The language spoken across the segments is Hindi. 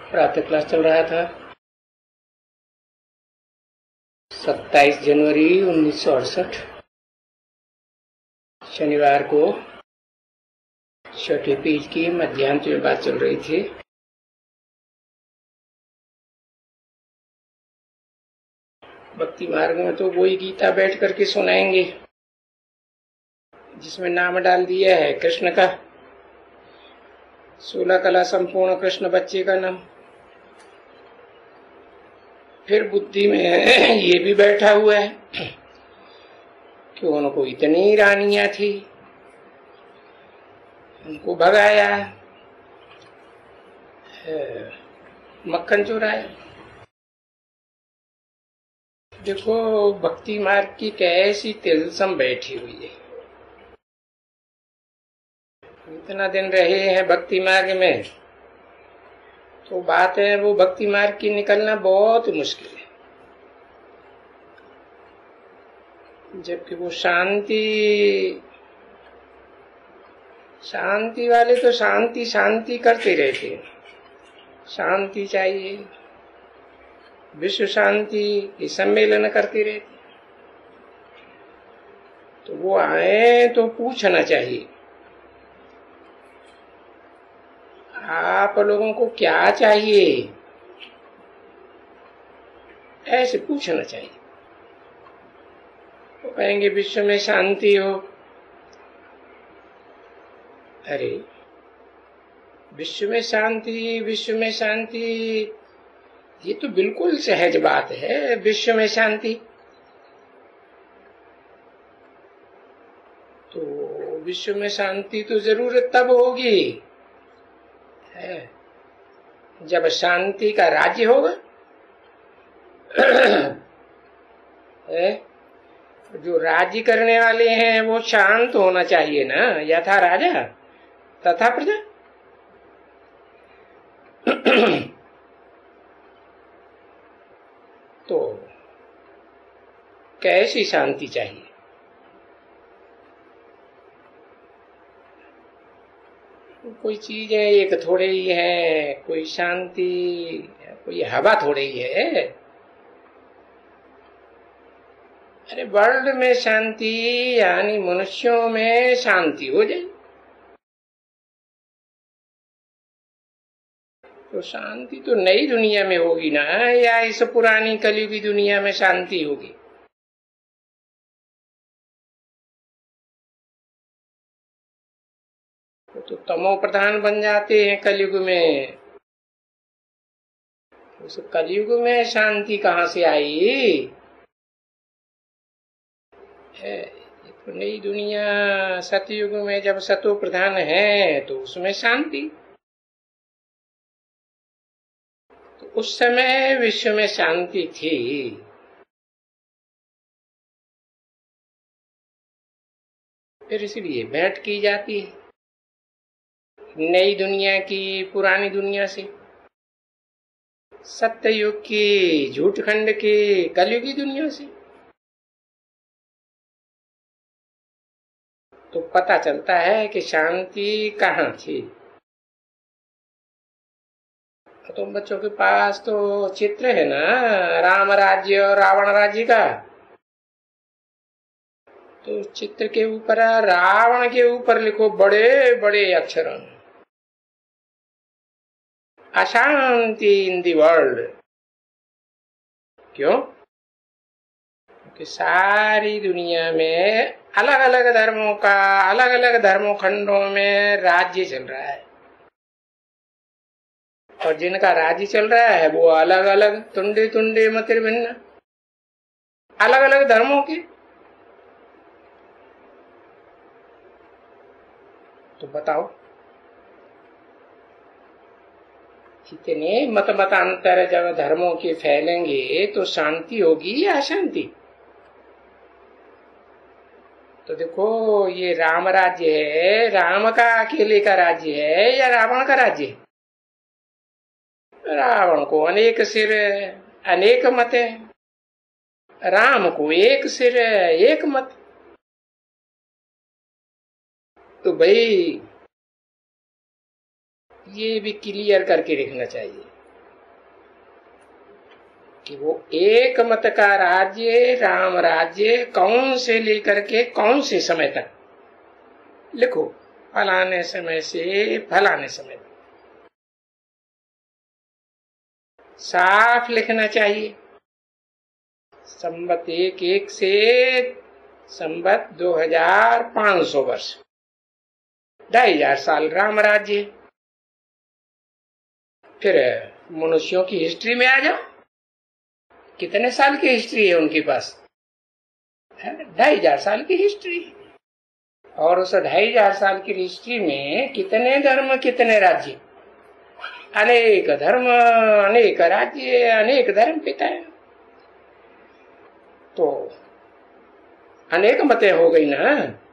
प्रातः क्लास चल रहा था। 27 जनवरी 1968 शनिवार को छठे पेज की मध्यांश में बात चल रही थी। भक्ति मार्ग में तो वही गीता बैठ करके सुनाएंगे जिसमें नाम डाल दिया है कृष्ण का। 16 कला संपूर्ण कृष्ण बच्चे का नाम। फिर बुद्धि में ये भी बैठा हुआ है कि उनको इतनी रानियां थी, उनको भगाया, मक्खन चुराया। देखो भक्ति मार्ग की कैसी तिलस्म बैठी हुई है। इतना दिन रहे हैं भक्ति मार्ग में तो बात है वो भक्ति मार्ग की निकलना बहुत मुश्किल है। जबकि वो शांति वाले तो शांति शांति करते रहते हैं। शांति चाहिए, विश्व शांति के सम्मेलन करते रहते। तो वो आए तो पूछना चाहिए आप लोगों को क्या चाहिए, ऐसे पूछना चाहिए। तो कहेंगे विश्व में शांति हो। अरे विश्व में शांति, विश्व में शांति, ये तो बिल्कुल सहज बात है। विश्व में शांति तो विश्व में शांति तो जरूरत तब होगी है जब शांति का राज्य होगा। जो राज्य करने वाले हैं वो शांत होना चाहिए ना। यथा राजा तथा प्रजा। तो कैसी शांति चाहिए? कोई चीज है एक थोड़े ही है, कोई शांति, कोई हवा थोड़े ही है। अरे वर्ल्ड में शांति यानी मनुष्यों में शांति हो जाए तो शांति तो नई दुनिया में होगी ना, या इस पुरानी कलयुगी दुनिया में शांति होगी? तो तमो प्रधान बन जाते हैं कलयुग में। उस कलयुग में शांति कहाँ से आई? तो नई दुनिया सतयुग में जब सतो प्रधान है तो उसमें शांति। तो उस समय विश्व में शांति थी। फिर इसलिए भेंट की जाती है नई दुनिया की पुरानी दुनिया से, सत्ययुग की झूठखंड की कलयुगी दुनिया से। तो पता चलता है कि शांति कहाँ थी। तो बच्चों के पास तो चित्र है ना राम राज्य और रावण राज्य का। तो चित्र के ऊपर रावण के ऊपर लिखो बड़े बड़े अक्षरों में अशांति इन दी वर्ल्ड। क्यों? क्योंकि सारी दुनिया में अलग अलग धर्मों का अलग अलग धर्मों खंडों में राज्य चल रहा है और जिनका राज्य चल रहा है वो अलग अलग तुंडे तुंडे मतिर भिन्न अलग अलग धर्मों के। तो बताओ इतने मतांतर जब धर्मों के फैलेंगे तो शांति होगी या अशांति? तो देखो ये राम राज्य है, राम का अकेले का राज्य है या रावण का राज्य है? रावण को अनेक सिर अनेक मत है, राम को एक सिर एक मत। तो भाई ये भी क्लियर करके रखना चाहिए। कि वो एक मत का राज्य, राम राज्य, कौन से लेकर के कौन से समय तक, लिखो फलाने समय से फलाने समय तक, साफ लिखना चाहिए। संवत 1 से संवत 2500 वर्ष, 2500 साल राम राज्य। फिर मनुष्यों की हिस्ट्री में आ जाओ, कितने साल की हिस्ट्री है उनके पास? 2500 साल की हिस्ट्री। और उस 2500 साल की हिस्ट्री में कितने धर्म, कितने राज्य, अनेक धर्म, अनेक राज्य, अनेक धर्म पिता है। तो अनेक मतें हो गई ना।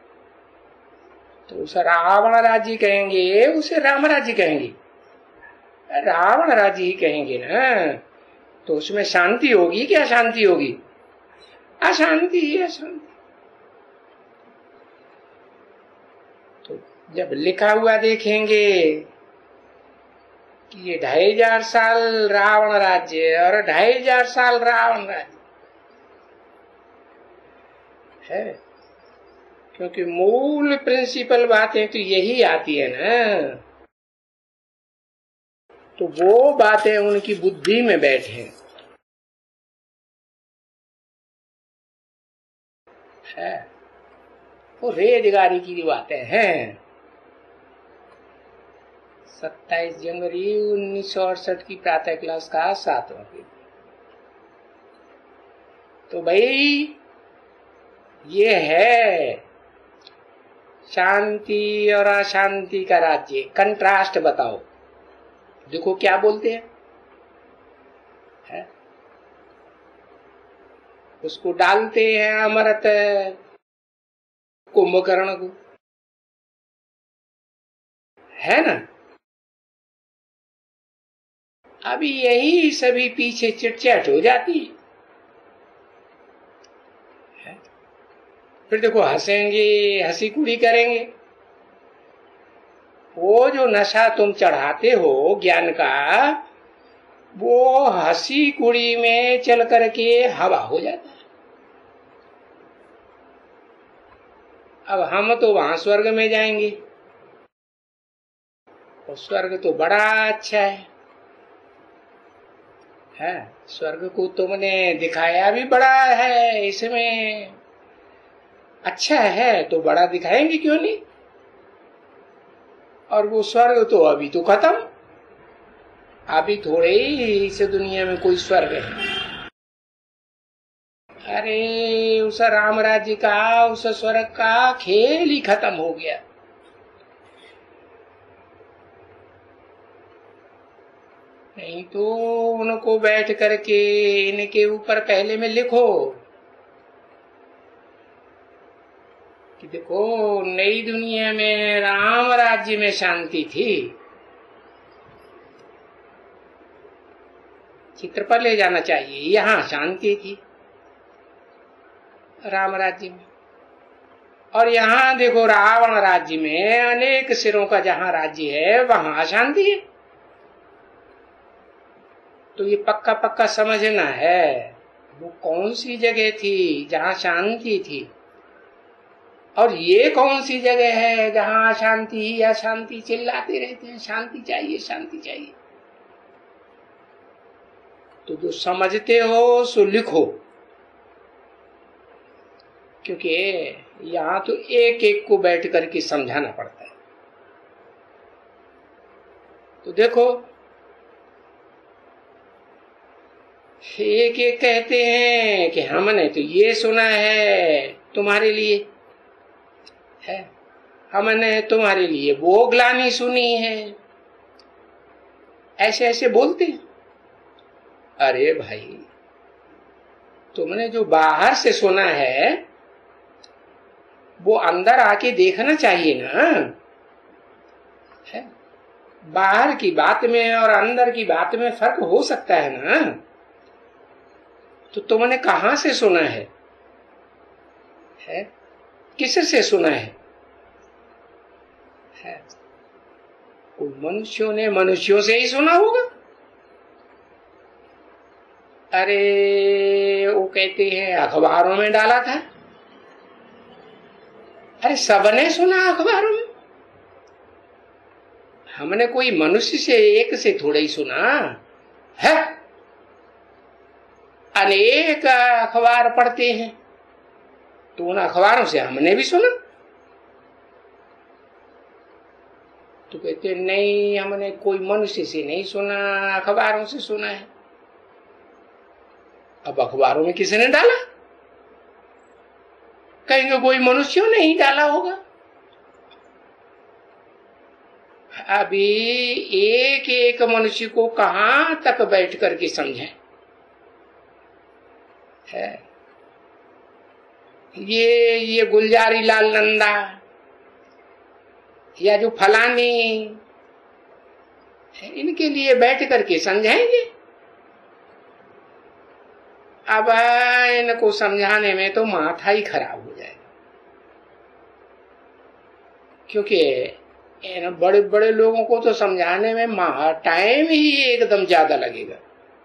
तो उसे रावण राज्य कहेंगे, उसे राम राज्य कहेंगे? रावण राज्य ही कहेंगे ना। तो उसमें शांति होगी कि अशांति होगी? अशांति ही अशांति। तो जब लिखा हुआ देखेंगे कि ये 2500 साल रावण राज्य और 2500 साल रावण राज्य है, क्योंकि मूल प्रिंसिपल बातें तो यही आती है ना। तो वो बातें उनकी बुद्धि में बैठे है। वो रेजगारी की बातें हैं। 27 जनवरी 1968 की प्रातः क्लास का 7वां पेज। तो भाई ये है शांति और अशांति का राज्य। कंट्रास्ट बताओ, देखो क्या बोलते हैं, है? उसको डालते हैं अमृत कुंभकर्ण को, है ना। अभी यही सभी पीछे चिटचैट हो जाती है। फिर देखो हंसेंगे, हंसी कुड़ी करेंगे। वो जो नशा तुम चढ़ाते हो ज्ञान का, वो हंसी कुड़ी में चल करके हवा हो जाता है। अब हम तो वहां स्वर्ग में जाएंगे, और स्वर्ग तो बड़ा अच्छा है। स्वर्ग को तुमने दिखाया भी बड़ा है, इसमें अच्छा है तो बड़ा दिखाएंगे क्यों नहीं। और वो स्वर्ग तो अभी तो खत्म, अभी थोड़े ही इस दुनिया में कोई स्वर्ग है। अरे उस राम राज्य का, उस स्वर्ग का खेल ही खत्म हो गया। नहीं तो उनको बैठ करके इनके ऊपर पहले में लिखो कि देखो नई दुनिया में राम राज्य में शांति थी। चित्र पर ले जाना चाहिए, यहां शांति थी राम राज्य में। और यहां देखो रावण राज्य में अनेक सिरों का जहां राज्य है वहां अशांति है। तो ये पक्का पक्का समझना है वो कौन सी जगह थी जहां शांति थी, और ये कौन सी जगह है जहां अशांति ही अशांति चिल्लाते रहते हैं, शांति चाहिए शांति चाहिए। तो जो समझते हो सो लिखो, क्योंकि यहां तो एक एक को बैठ करके समझाना पड़ता है। तो देखो एक एक कहते हैं कि हमने तो ये सुना है तुम्हारे लिए, है हमने तुम्हारे लिए वो ग्लानि सुनी है, ऐसे ऐसे बोलते हैं। अरे भाई तुमने जो बाहर से सुना है वो अंदर आके देखना चाहिए ना, है? बाहर की बात में और अंदर की बात में फर्क हो सकता है ना। तो तुमने कहां से सुना है? किस से सुना है? कोई मनुष्यों ने मनुष्यों से ही सुना होगा। अरे वो कहते हैं अखबारों में डाला था। अरे सबने सुना अखबारों में, हमने कोई मनुष्य से एक से थोड़ा ही सुना है। अनेक अखबार पढ़ते हैं, तो उन अखबारों से हमने भी सुना। तो कहते नहीं, हमने कोई मनुष्य से नहीं सुना, अखबारों से सुना है। अब अखबारों में किसने डाला? कहेंगे कोई मनुष्यों ने ही डाला होगा। अभी एक एक मनुष्य को कहां तक बैठ करके समझें है। ये गुलजारी लाल नंदा या जो फलानी, इनके लिए बैठ करके समझाएंगे। अब इनको समझाने में तो माथा ही खराब हो जाएगा, क्योंकि इन बड़े बड़े लोगों को तो समझाने में टाइम ही एकदम ज्यादा लगेगा।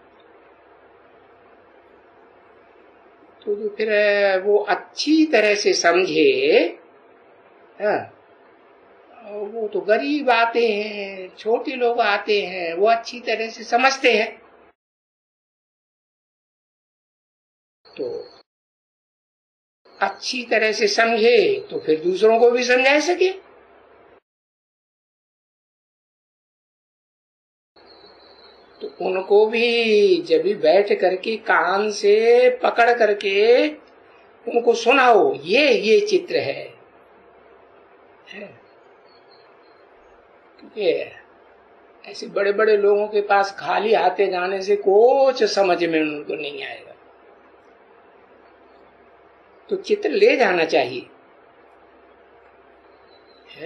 तो जो फिर वो अच्छी तरह से समझे, वो तो गरीब आते हैं, छोटे लोग आते हैं, वो अच्छी तरह से समझते हैं। तो अच्छी तरह से समझे तो फिर दूसरों को भी समझा सके। तो उनको भी जब भी बैठ करके कान से पकड़ करके उनको सुनाओ, ये चित्र है। क्योंकि ऐसे बड़े बड़े लोगों के पास खाली हाथे जाने से कुछ समझ में उनको नहीं आएगा। तो चित्र ले जाना चाहिए है।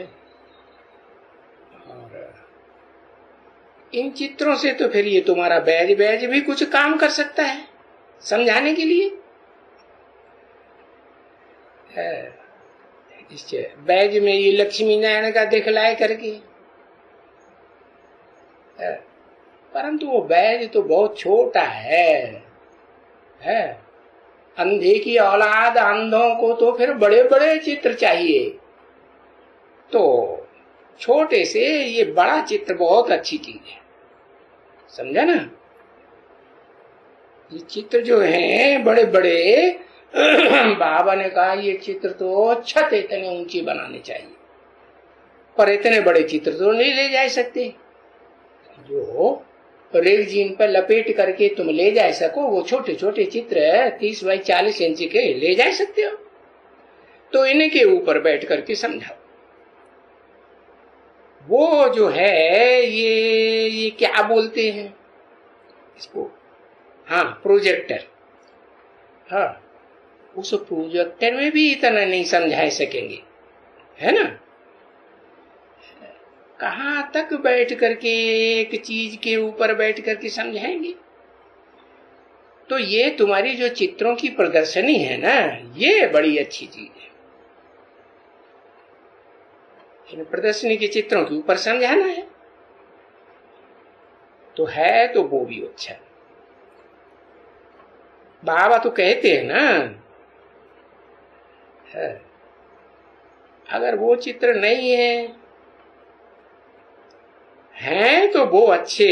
और इन चित्रों से तो फिर ये तुम्हारा बैज भी कुछ काम कर सकता है समझाने के लिए। इस बैज में ये लक्ष्मी नारायण का दिखलाए करके, परंतु वो बैज तो बहुत छोटा है। अंधे की औलाद, अंधों को तो फिर बड़े बड़े चित्र चाहिए। तो छोटे से ये बड़ा चित्र बहुत अच्छी चीज है, समझा ना। ये चित्र जो है बड़े बड़े बाबा ने कहा ये चित्र तो छत इतने ऊंची बनाने चाहिए, पर इतने बड़े चित्र तो नहीं ले जा सकते। जो रेगजीन पर लपेट करके तुम ले जा सको, वो छोटे छोटे चित्र 30 बाई 40 इंच के ले जा सकते हो। तो इनके ऊपर बैठ करके समझाओ। वो जो है ये क्या बोलते हैं इसको, हाँ प्रोजेक्टर। हाँ, उस प्रोजेक्टर में भी इतना नहीं समझा सकेंगे, है ना। कहां तक बैठ करके एक चीज के ऊपर बैठ करके समझाएंगे। तो ये तुम्हारी जो चित्रों की प्रदर्शनी है ना, ये बड़ी अच्छी चीज है। इन प्रदर्शनी के चित्रों के ऊपर समझाना है तो वो भी अच्छा। बाबा तो कहते हैं ना, अगर वो चित्र नहीं है तो वो अच्छे,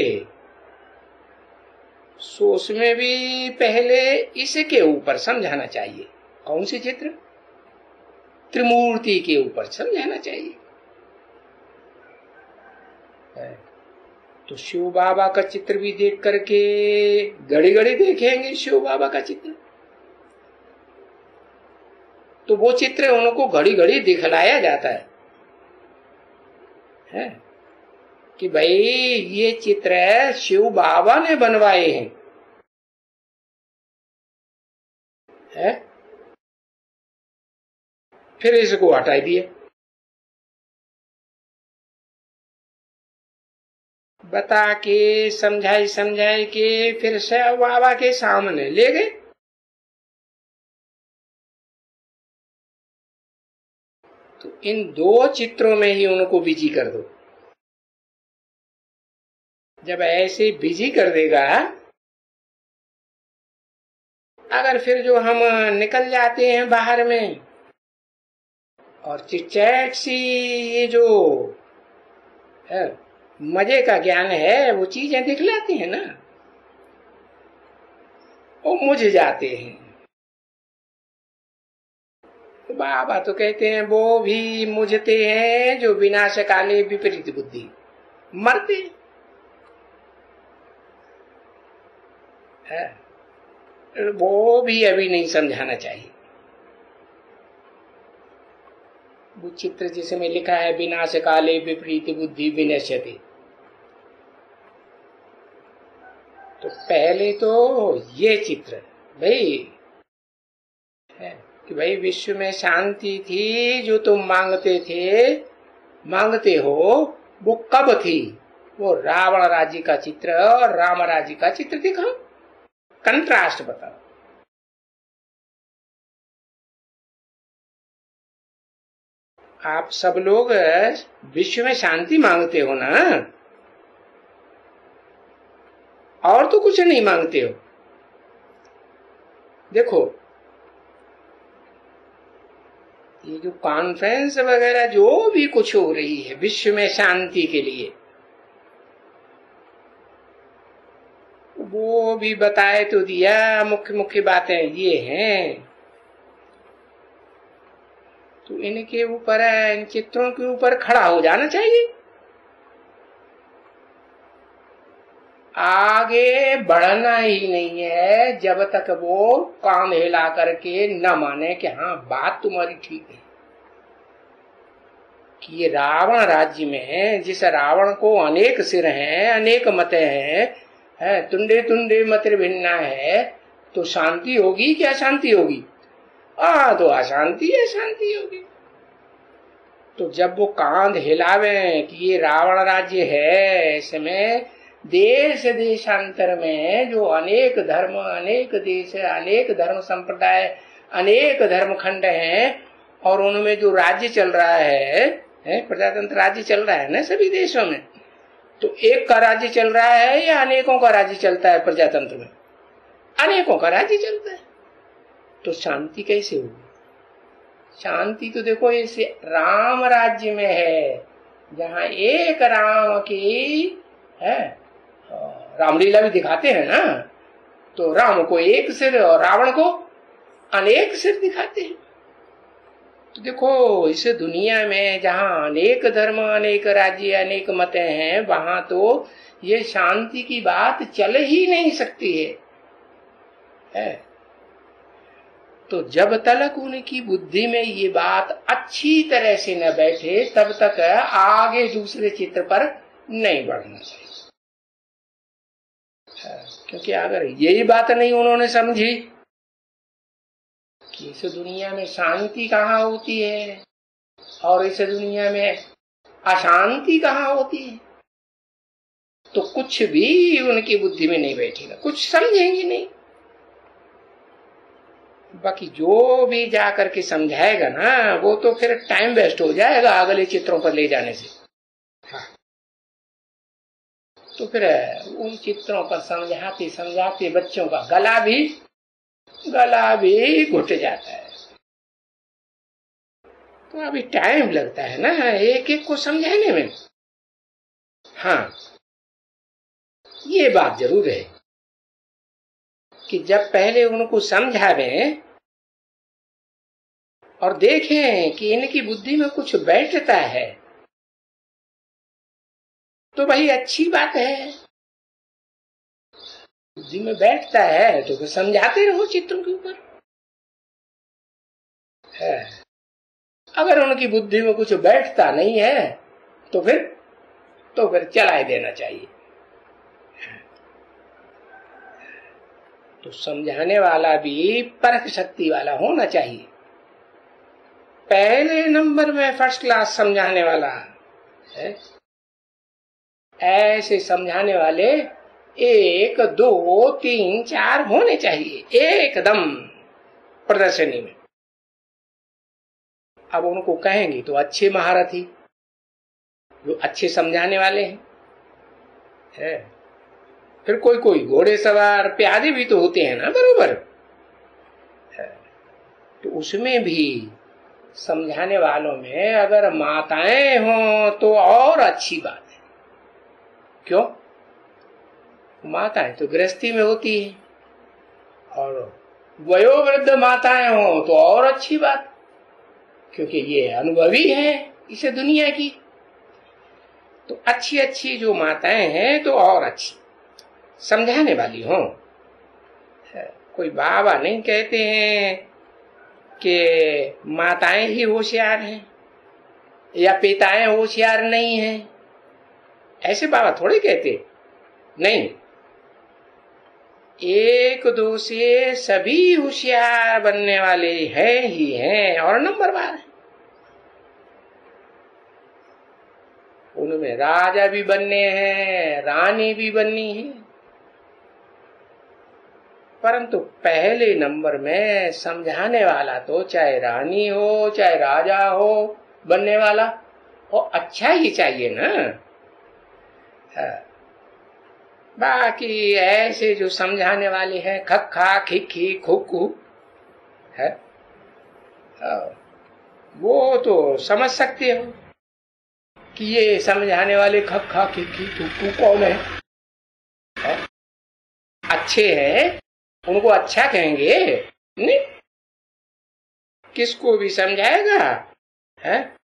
सो उसमें भी पहले इसके ऊपर समझाना चाहिए। कौन से चित्र? त्रिमूर्ति के ऊपर समझाना चाहिए। तो शिव बाबा का चित्र भी देख करके घड़ी घड़ी देखेंगे शिव बाबा का चित्र, तो वो चित्र उनको घड़ी घड़ी दिखलाया जाता है कि भाई ये चित्र शिव बाबा ने बनवाए हैं। फिर इसको हटा दिए, बता के समझाई के फिर शिव बाबा के सामने ले गए। तो इन दो चित्रों में ही उनको बिजी कर दो। जब ऐसे बिजी कर देगा अगर फिर जो हम निकल जाते हैं बाहर में और चिटचैट सी ये जो है, मजे का ज्ञान है वो चीजें दिखलाती हैं ना, वो मुझ जाते हैं। तो बाबा तो कहते हैं वो भी मुझते हैं जो विनाश काले विपरीत बुद्धि मरते है। वो भी अभी नहीं समझाना चाहिए। वो चित्र जिसमें लिखा है विनाश काले विपरीत बुद्धि विनश्यते, तो पहले तो ये चित्र भाई है कि भाई विश्व में शांति थी जो तुम मांगते हो, वो कब थी? वो रावण राज्य का चित्र और राम राज्य का चित्र दिखाओ, कंट्रास्ट बताओ। आप सब लोग विश्व में शांति मांगते हो ना, और तो कुछ नहीं मांगते हो। देखो ये जो कॉन्फ्रेंस वगैरह जो भी कुछ हो रही है विश्व में शांति के लिए, वो भी बताए तो दिया, मुख्य मुख्य बातें ये हैं। तो इनके ऊपर, इन चित्रों के ऊपर खड़ा हो जाना चाहिए, आगे बढ़ना ही नहीं है जब तक वो कान हिला करके न माने कि हाँ बात तुम्हारी ठीक है। कि ये रावण राज्य में जिस रावण को अनेक सिर हैं, अनेक मत हैं, तुंडे तुंडे मत भिन्ना है, तो शांति होगी कि अशांति होगी? तो अशांति है, शांति होगी। तो जब वो कांध हिलावे कि ये रावण राज्य है, इसमें देश देशांतर में जो अनेक धर्म, अनेक देश, अनेक धर्म संप्रदाय, अनेक धर्म खंड हैं, और उनमें जो राज्य चल रहा है, प्रजातंत्र राज्य चल रहा है ना सभी देशों में, तो एक का राज्य चल रहा है या अनेकों का राज्य चलता है? प्रजातंत्र में अनेकों का राज्य चलता है, तो शांति कैसे होगी? शांति तो देखो इसे राम राज्य में है, जहां एक राम की है, रामलीला भी दिखाते हैं ना, तो राम को एक सिर और रावण को अनेक सिर दिखाते हैं। तो देखो इस दुनिया में जहां अनेक धर्म, अनेक राज्य, अनेक मत हैं, वहां तो ये शांति की बात चल ही नहीं सकती है। तो जब तक उनकी बुद्धि में ये बात अच्छी तरह से न बैठे, तब तक आगे दूसरे चित्र पर नहीं बढ़ना चाहिए। क्योंकि अगर यही बात नहीं उन्होंने समझी कि इस दुनिया में शांति कहाँ होती है और इस दुनिया में अशांति कहाँ होती है, तो कुछ भी उनकी बुद्धि में नहीं बैठेगा, कुछ समझेंगे नहीं। बाकी जो भी जाकर के समझाएगा ना, वो तो फिर टाइम वेस्ट हो जाएगा अगले चित्रों पर ले जाने से। हाँ, तो फिर उन चित्रों पर समझाते समझाते बच्चों का गला भी घुट जाता है। तो अभी टाइम लगता है ना एक एक को समझाने में। हाँ, ये बात जरूर है कि जब पहले उनको समझावें और देखें कि इनकी बुद्धि में कुछ बैठता है, तो भाई अच्छी बात है। बुद्धि में बैठता है तो फिर समझाते रहो चित्रों के ऊपर। अगर उनकी बुद्धि में कुछ बैठता नहीं है तो फिर चलाए देना चाहिए। तो समझाने वाला भी परख शक्ति वाला होना चाहिए। पहले नंबर में फर्स्ट क्लास समझाने वाला है। ऐसे समझाने वाले 1, 2, 3, 4 होने चाहिए एकदम प्रदर्शनी में। अब उनको कहेंगे तो अच्छे महारथी जो अच्छे समझाने वाले हैं। फिर कोई कोई घोड़े सवार प्यादे भी तो होते हैं ना बरोबर। तो उसमें भी समझाने वालों में अगर माताएं हों तो और अच्छी बात है। क्यों? माताएं तो गृहस्थी में होती है, और वयोवृद्ध माताएं हों तो और अच्छी बात, क्योंकि ये अनुभवी है इसे दुनिया की। तो अच्छी अच्छी जो माताएं हैं तो और अच्छी समझाने वाली हों। कोई बाबा नहीं कहते हैं कि माताएं ही होशियार हैं या पिताएं होशियार नहीं हैं, ऐसे बाबा थोड़े कहते। नहीं, एक दो से सभी होशियार बनने वाले हैं ही हैं और नंबरवार हैं। उनमें राजा भी बनने हैं, रानी भी बननी है, परंतु पहले नंबर में समझाने वाला तो चाहे रानी हो चाहे राजा हो बनने वाला, और अच्छा ही चाहिए ना। बाकी ऐसे जो समझाने वाले हैं खक्खा खिखी खुक्कू है, वो तो समझ सकते हो कि ये समझाने वाले खक्खा खिखी खुक्कू कौन है? अच्छे हैं उनको अच्छा कहेंगे नहीं, किसको भी समझाएगा है,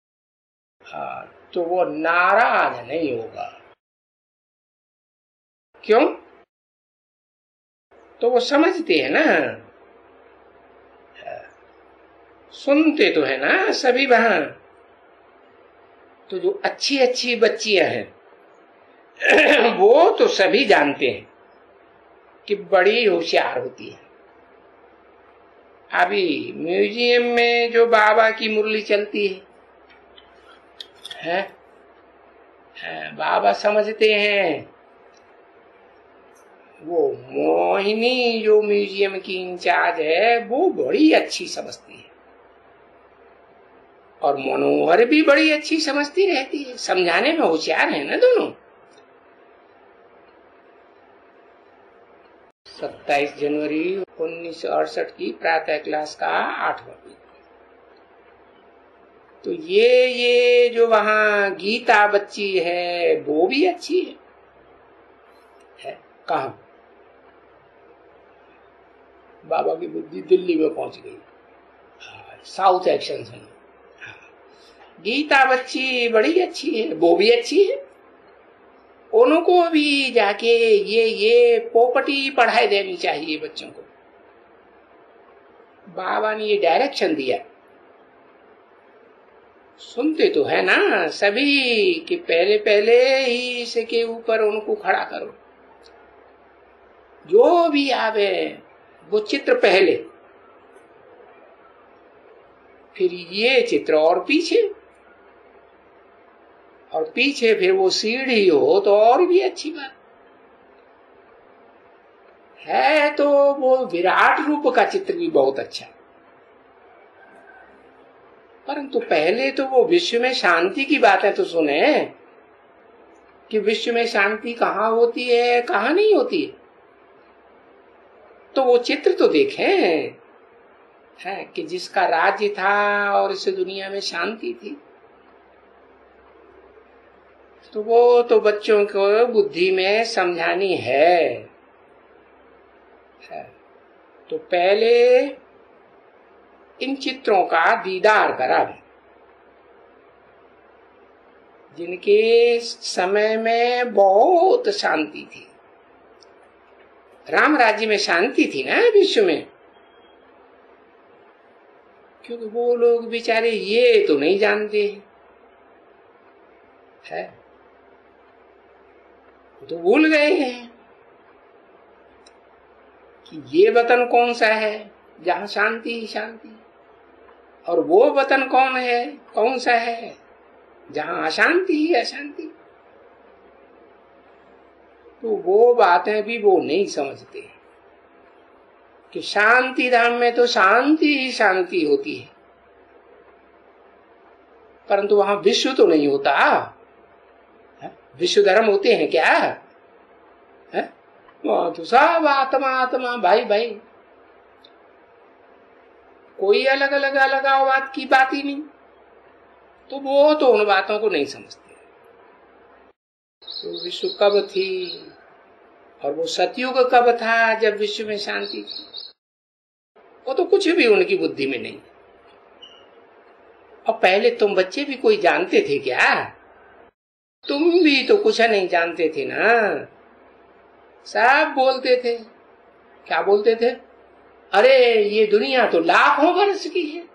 तो वो नाराज नहीं होगा। क्यों? तो वो समझते हैं ना, सुनते तो है ना सभी वहां। तो जो अच्छी अच्छी बच्चियां हैं वो तो सभी जानते हैं कि बड़ी होशियार होती है। अभी म्यूजियम में जो बाबा की मुरली चलती है, बाबा समझते हैं। वो मोहिनी जो म्यूजियम की इंचार्ज है वो बड़ी अच्छी समझती है, और मनोहर भी बड़ी अच्छी समझती रहती है। समझाने में होशियार है ना दोनों। 27 जनवरी 1968 की प्रातः क्लास का 8वां पीरियड। तो ये जो वहां गीता बच्ची है वो भी अच्छी है। कहा बाबा की बुद्धि दिल्ली में पहुंच गई, साउथ एक्शन से। गीता बच्ची बड़ी अच्छी है, वो भी अच्छी है। उनको भी जाके ये पोपटी पढ़ाई देनी चाहिए बच्चों को। बाबा ने ये डायरेक्शन दिया। सुनते तो है ना सभी कि पहले पहले ही इसके ऊपर उनको खड़ा करो, जो भी आवे वो चित्र पहले, फिर ये चित्र और पीछे, और पीछे फिर वो सीढ़ी हो तो और भी अच्छी बात है। तो वो विराट रूप का चित्र भी बहुत अच्छा, परंतु पहले तो वो विश्व में शांति की बातें तो सुने कि विश्व में शांति कहाँ होती है कहाँ नहीं होती है। तो वो चित्र तो देखें है कि जिसका राज्य था और इस दुनिया में शांति थी। तो वो तो बच्चों को बुद्धि में समझानी है। तो पहले इन चित्रों का दीदार करा भी, जिनके समय में बहुत शांति थी। राम राज्य में शांति थी ना विश्व में, क्योंकि वो लोग बेचारे ये तो नहीं जानते है, तो भूल गए हैं कि ये वतन कौन सा है जहां शांति ही शांति, और वो वतन कौन सा है जहां अशांति ही अशांति। तो वो बातें भी वो नहीं समझते कि शांति धाम में तो शांति ही शांति होती है, परंतु वहां विश्व तो नहीं होता। विश्व धर्म होते हैं क्या? तो सब आत्मा आत्मा भाई भाई। कोई अलग अलग अलगाववाद की बात ही नहीं। तो वो तो उन बातों को नहीं समझते। तो विश्व कब थी और वो सतयुग कब था जब विश्व में शांति थी, वो तो कुछ भी उनकी बुद्धि में नहीं। और पहले तुम बच्चे भी कोई जानते थे क्या? तुम भी तो कुछ नहीं जानते थे ना। सब बोलते थे, क्या बोलते थे? अरे ये दुनिया तो लाखों वर्ष की है,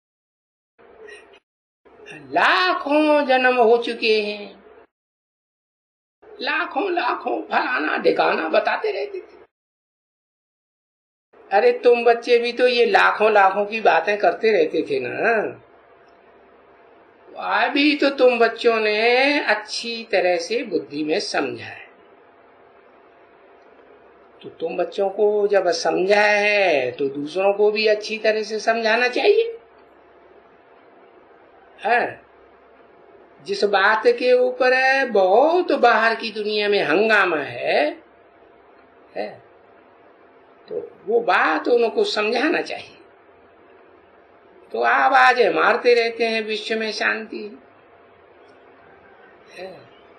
लाखों जन्म हो चुके हैं, लाखों लाखों फलाना ढिकाना बताते रहते थे। अरे तुम बच्चे भी तो ये लाखों लाखों की बातें करते रहते थे ना। अभी तो तुम बच्चों ने अच्छी तरह से बुद्धि में समझा है। तो तुम बच्चों को जब समझा है तो दूसरों को भी अच्छी तरह से समझाना चाहिए। है जिस बात के ऊपर बहुत बाहर की दुनिया में हंगामा है तो वो बात उनको समझाना चाहिए। तो आवाजें मारते रहते हैं विश्व में शांति है।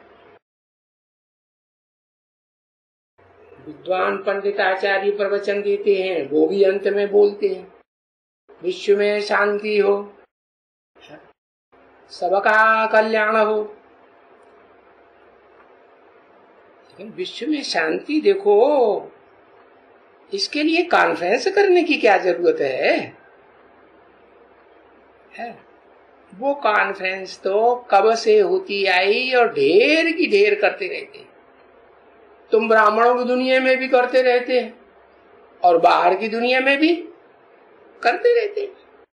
विद्वान पंडित आचार्य प्रवचन देते हैं, वो भी अंत में बोलते हैं विश्व में शांति हो, सबका कल्याण हो। लेकिन विश्व में शांति देखो, इसके लिए कॉन्फ्रेंस करने की क्या जरूरत है? वो कॉन्फ्रेंस तो कब से होती आई और ढेर की ढेर करते रहते। तुम ब्राह्मणों की दुनिया में भी करते रहते और बाहर की दुनिया में भी करते रहते।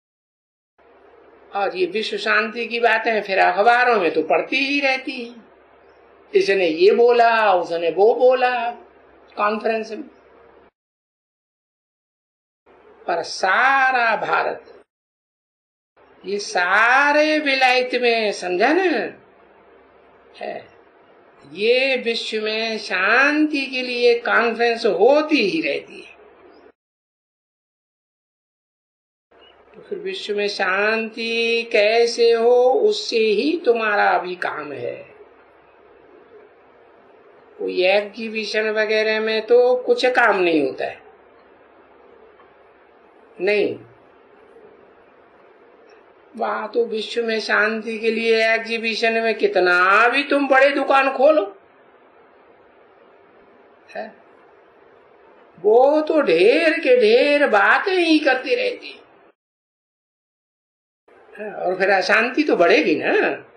और ये विश्व शांति की बातें फिर अखबारों में तो पढ़ती ही रहती है। इसने ये बोला, उसने वो बोला कॉन्फ्रेंस में। पर सारा भारत, ये सारे विलायत में, समझा ना, है ये विश्व में शांति के लिए कॉन्फ्रेंस होती ही रहती है। तो फिर विश्व में शांति कैसे हो, उससे ही तुम्हारा अभी काम है। कोई एग्जीबिशन वगैरह में तो कुछ काम नहीं होता है, नहीं। वहां तो विश्व में शांति के लिए एग्जीबिशन में कितना भी तुम बड़े दुकान खोलो है, वो तो ढेर के ढेर बातें ही करती रहती है। और फिर अशांति तो बढ़ेगी ना।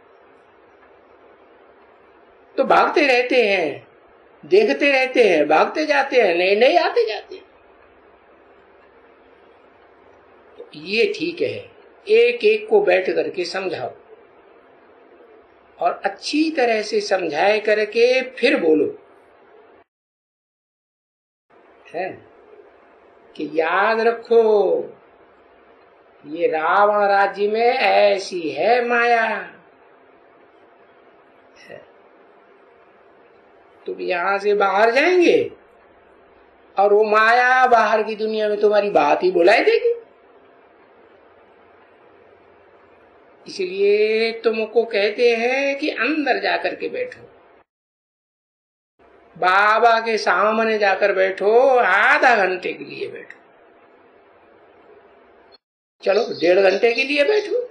तो भागते रहते हैं, देखते रहते हैं, भागते जाते हैं, नए नए आते जाते हैं। तो ये ठीक है, एक एक को बैठ करके समझाओ और अच्छी तरह से समझाए करके फिर बोलो है कि याद रखो ये रावण राज्य में ऐसी है माया है। तुम यहां से बाहर जाएंगे और वो माया बाहर की दुनिया में तुम्हारी बात ही बुलाई देगी। इसलिए तुमको कहते हैं कि अंदर जाकर के बैठो, बाबा के सामने जाकर बैठो, आधा घंटे के लिए बैठो, चलो 1.5 घंटे के लिए बैठो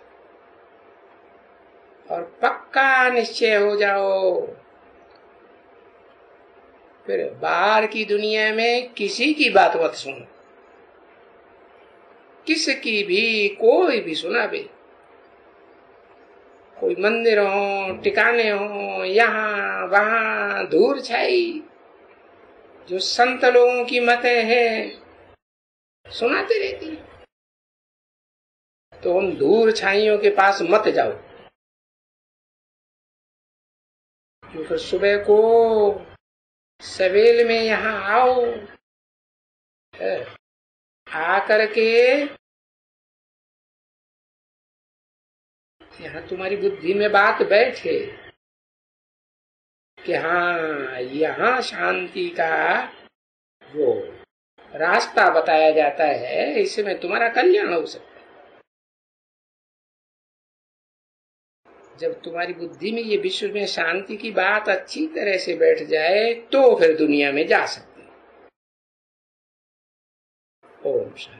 और पक्का निश्चय हो जाओ। फिर बाहर की दुनिया में किसी की बात मत सुनो, किसकी भी, कोई भी सुना बे, कोई मंदिर हो, टिकाने हो, यहाँ वहां धूल छाई जो संत लोगों की मतें हैं सुनाते रहती है। तो उन धूल छाइयों के पास मत जाओ। जो फिर सुबह को सवेल में यहाँ आओ, आकर के यहाँ तुम्हारी बुद्धि में बात बैठे कि हाँ यहाँ शांति का वो रास्ता बताया जाता है, इसमें तुम्हारा कल्याण हो सकता है। जब तुम्हारी बुद्धि में ये विश्व में शांति की बात अच्छी तरह से बैठ जाए तो फिर दुनिया में जा सकते हो। ओम शांति।